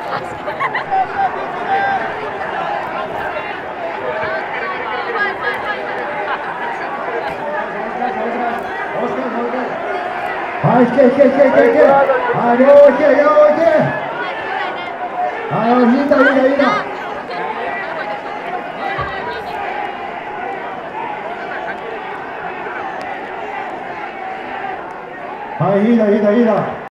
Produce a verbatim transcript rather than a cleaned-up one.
はい、引け引け引け引け引け。はい、両引け両引け。はい、いいだいいだいいだ。はい、いいだいいだいいだ。